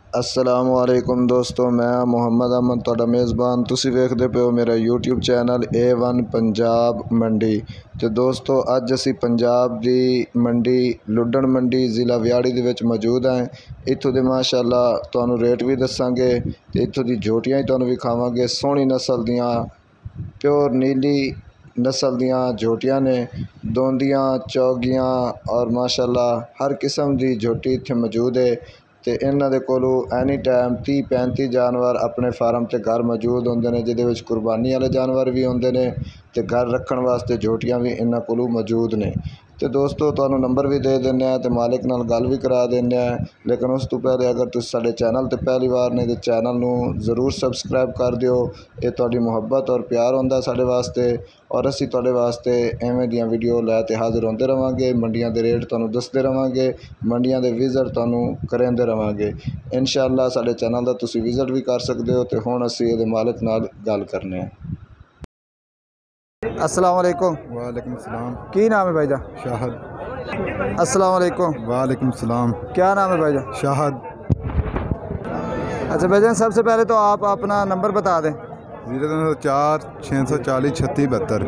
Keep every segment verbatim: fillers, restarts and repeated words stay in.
अस्सलामु अलैकुम दोस्तों, मैं मुहम्मद अहमद तुहाडा मेज़बान। तुसीं वेखदे पे हो मेरा YouTube channel A one Punjab Mandi. तो दोस्तों अज असी पंजाब दी मंडी लुड्डन मंडी ज़िला व्याड़ी दे विच मौजूद हैं। इत्थों दे माशाअल्लाह तुहानूं रेट भी दस्सांगे ते इत्थों दी जोटियां ही तुहानूं विखावांगे। सोहनी नस्ल दियां प्योर नीली नस्ल दियां जोटियां ने, दोंदियां चौगियां और माशाअल्लाह हर किस्म दी झोटी इत्थे मौजूद है। तो इन्हां दे कोलों एनी टाइम तीह पैंती जानवर अपने फार्म ते घर मौजूद होंदे ने, जिहदे विच कुर्बानी वाले जानवर भी होंदे ने ते घर रखण वास्ते जोटियां भी इन्हां कोलों मौजूद ने। तो दोस्तों तुहानूं नंबर भी दे दिंदे आ ते मालिक नाल गल भी करा दिंदे आ। लेकिन उस तो पहले अगर तुसीं साडे चैनल ते पहली बार ने तो चैनल नूं जरूर सबसक्राइब कर दिओ। ये तुहाडी मुहब्बत और प्यार हुंदा साडे वास्ते, और असीं तुहाडे वास्ते इवें दियां वीडियो लै ते हाज़र होंदे रहांगे। मंडियां दे रेट तुहानूं दसदे रहांगे, मंडियां दे विज़िट तुहानूं करांदे रहांगे। इंशाअल्लाह साडे चैनल दा तुसीं विज़िट भी कर सकदे हो। तो हुण असीं इहदे मालिक नाल गल करने आ। अस्सलाम वालेकुम। वालेकुम सलाम। की नाम है भाईजान? शाहद। अस्सलाम वालेकुम। वालेकुम सलाम। क्या नाम है भाईजान? शाहद। अच्छा भाईजान, सबसे पहले तो आप अपना नंबर बता दें। जीरो तीन सौ चार छः सौ चालीस छत्तीस बहत्तर।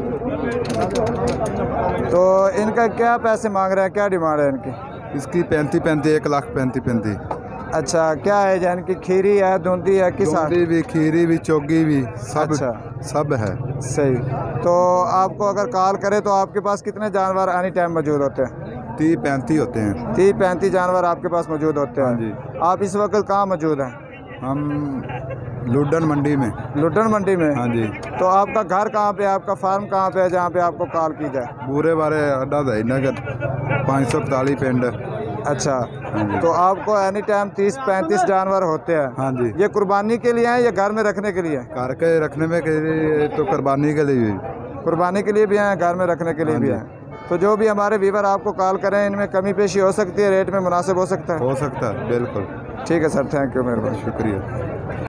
तो इनका क्या पैसे मांग रहे हैं, क्या डिमांड है इनकी? इसकी पैंती पैंती एक लाख पैंती पैंती। अच्छा, क्या है जान की खीरी है, धुंधी है, किस? धुंधी भी, खीरी भी, चोगी भी, सब अच्छा सब है। सही। तो आपको अगर कॉल करे तो आपके पास कितने जानवर एनी टाइम मौजूद होते हैं? तीस पैंतीस होते हैं। तीस पैंतीस जानवर आपके पास मौजूद होते हैं? हाँ जी। आप इस वक्त कहाँ मौजूद हैं? हम लुड्डन मंडी में। लुड्डन मंडी में? हाँ जी। तो आपका घर कहाँ पे है, आपका फार्म कहाँ पे है जहाँ पे आपको कॉल की जाए? पूरे बारे अड्डा दे नगर पाँच सौ इकतालीस पिंड। अच्छा, हाँ तो आपको एनी टाइम तीस पैंतीस जानवर होते हैं? हाँ जी। ये कुर्बानी के लिए हैं या घर में रखने के लिए? घर के रखने में के लिए तो कुर्बानी के लिए भी। कुर्बानी के लिए भी हैं, घर में रखने के लिए भी हैं। तो जो भी हमारे व्यूवर आपको कॉल करें, इनमें कमी पेशी हो सकती है, रेट में मुनासिब हो सकता है? हो सकता है, बिल्कुल। ठीक है सर, थैंक यू, मेहरबानी, शुक्रिया।